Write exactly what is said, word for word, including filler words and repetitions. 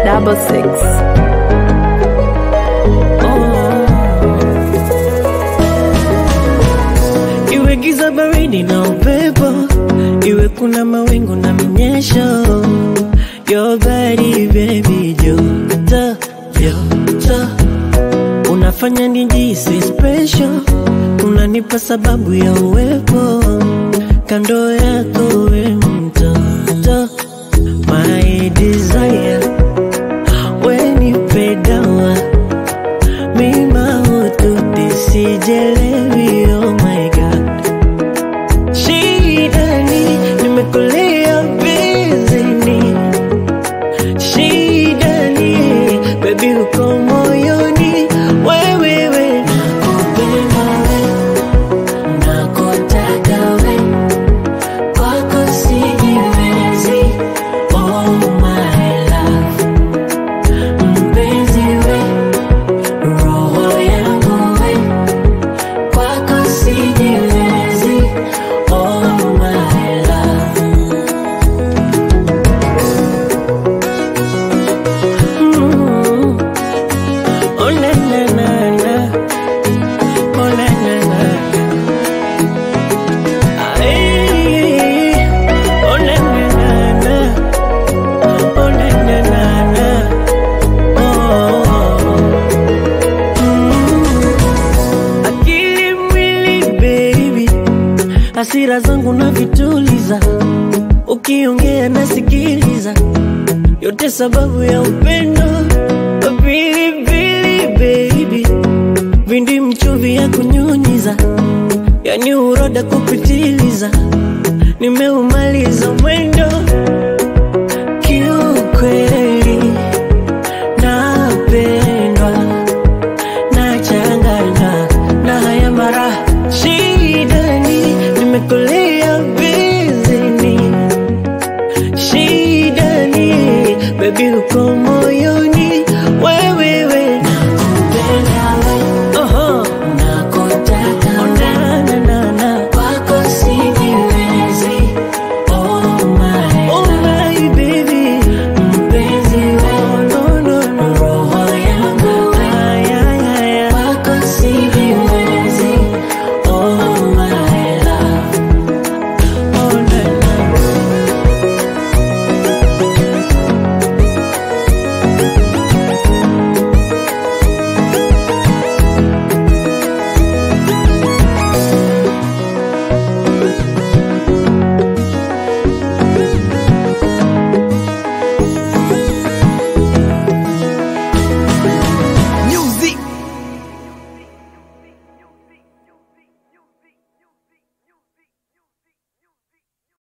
double six. Oh. Iwe giza baridi na upepo, iwe kuna mawingu na minyesho, your body baby joto, joto. Unafanya nijisi special, unanipa sababu ya uwepo kando yako we mtoto. My desire, when you pay down, me mahutu tisijelewi, oh my God. Shidani, nimekulia bizini. Shidani, baby uko moyoni. Wewe we, nakupenda we, nakutaka we, kwako sijiwezi, oh my love. Mpenzi we, roho yangu we, kwako sijiwezi, oh my love. Mm. Oh na na na na, oh na na na na. Ay, oh na na na na, oh na na na na. Oh. Mm. Akili mwili baby, hasira zangu na vituliza, ukiongea nasikiliza, yote sababu ya upendo. Pili pili baby, vindi mchuvi ya kunyunyiza, yani uroda kupitiliza, nimeumaliza mwendo. Kiukweli napendwa, nachanganywa na haya mara. Shidani, nimekulia bizini. Shidani, baby uko moyoni.